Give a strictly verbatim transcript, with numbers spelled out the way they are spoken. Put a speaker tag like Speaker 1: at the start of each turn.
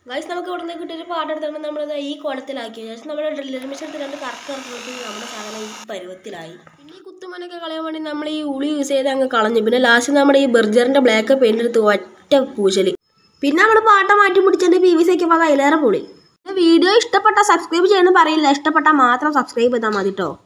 Speaker 1: Guys നമുക്ക് ഇവിടെ നിന്ന് കിട്ടിയൊരു പാട്ട് എടുത്തുകൊണ്ട് നമ്മളത് ഈ കോലത്തിലാക്കി. ജസ്റ്റ് നമ്മുടെ ഡ്രില്ലർ മെഷീൻ രണ്ട് കറക്റ്റ് ഇറക്കുമ്പോൾ നമ്മുടെ സാധനം ഈ പരുവത്തിലായി. പിന്നെ ഈ കുത്തുമനൊക്കെ കളയാൻ വേണ്ടി നമ്മൾ ഈ ഉളി യൂസ് ചെയ്ത് അങ്ങ് കളഞ്ഞു. പിന്നെ ലാസ്റ്റ് നമ്മുടെ ഈ ബർജറിൻ്റെ ബ്ലാക്ക് പെയിൻ്റ് എടുത്ത് ഒറ്റ പൂശല്. പിന്നെ നമ്മൾ പാട്ട മാറ്റി പിടിച്ചതിൻ്റെ പി വി സി ഒക്കെ അതിലേറെ പൊളി. വീഡിയോ ഇഷ്ടപ്പെട്ടാൽ സബ്സ്ക്രൈബ് ചെയ്യണമെന്ന് പറയില്ല, ഇഷ്ടപ്പെട്ടാൽ മാത്രം സബ്സ്ക്രൈബ് ചെയ്താൽ മതി കേട്ടോ.